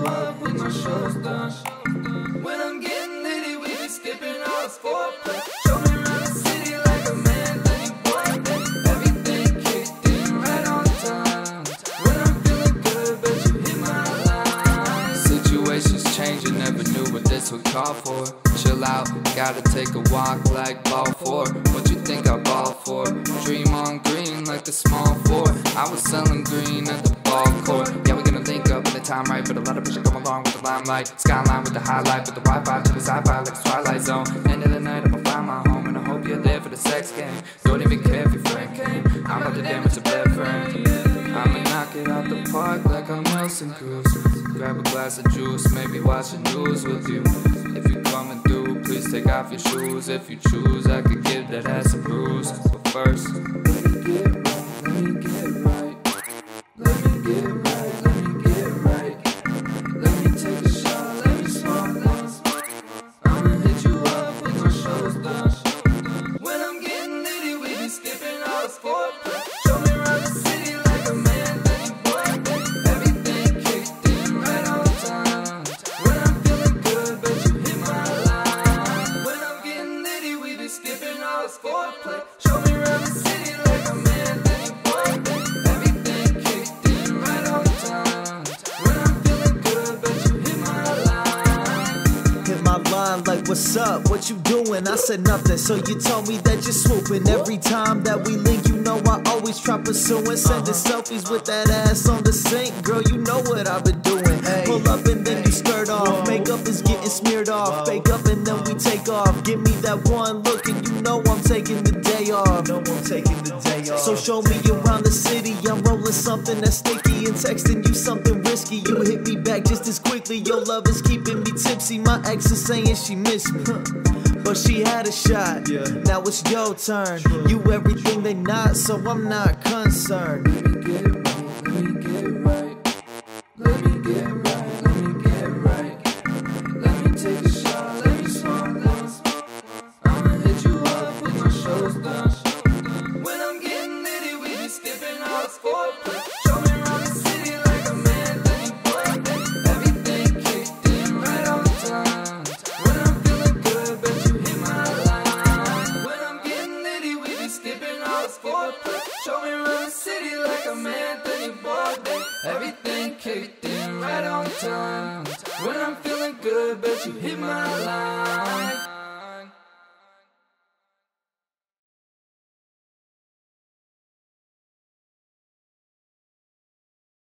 up with my shows done. When I'm getting litty, we be skipping all the foreplay. Show me around the city like a man, then you boy. Everything kicked in right on time. When I'm feeling good, bet you hit my line. Situations changing, never knew what this would call for. Chill out, gotta take a walk like ball 4. What you think I ball for? Dream on green like the small 4. I was selling green at the ball court. Yeah, we're gonna link up when the time right, but a lot of pressure come along with the limelight. Skyline with the highlight, with the Wi-Fi to the sci-fi like the Twilight Zone. End of the night, I'ma find my home, and I hope you're there for the sex game. Don't even care if your friend came. I'm about to damage a bed frame. I'ma knock it out the park like I'm Nelson Cruz. Grab a glass of juice, maybe watch the news with you. If you coming through, please take off your shoes. If you choose, I could give that ass a bruise. But first, let me get right. Let me get right. Let me get right. Let me take a shot. Let me smoke. I'ma hit you up with my shows done. When I'm getting litty, we be skipping all the foreplay. Show me around the city like a man, then you boy. Everything kicked in right on time. When I'm feeling good, bet you hit my line. When I'm getting litty, we be skipping all the foreplay. Show me around the city like a man, then you boy. Everything kicked in right on time. When I'm feeling good, bet you hit my line. Hit my line like, what's up, what you doing? I said nothing, so you told me that you're swooping. Every time that we link, you know I always try pursuing. Sending selfies with that ass on the sink. Girl, you know what I've been doing. Pull up and then you skirt off. Makeup is getting smeared off. Fake up and then we take off. Give me that one look and you know I'm taking the day off. So show me around the city. I'm rolling something that's sticky and texting you something risky. You hit me back just as quickly. Your love is keeping me tipsy. My ex is saying she missed me, but she had a shot. Now it's your turn. You everything they not, so I'm not concerned. Let me get right. Let me get right. Let me get right. Let me take a shot. Let me smoke. I'ma hit you up with my shows done. When I'm getting litty, we be skipping all the foreplay. Show me around the city like a man, then you boy. Everything kicked in right on time. When I'm feeling good, bet you hit my line. When I'm getting litty, we be skipping all the foreplay. Show me around the city like a man, then you boy. Everything kicked in right on time. When I'm feeling good, bet you hit my line.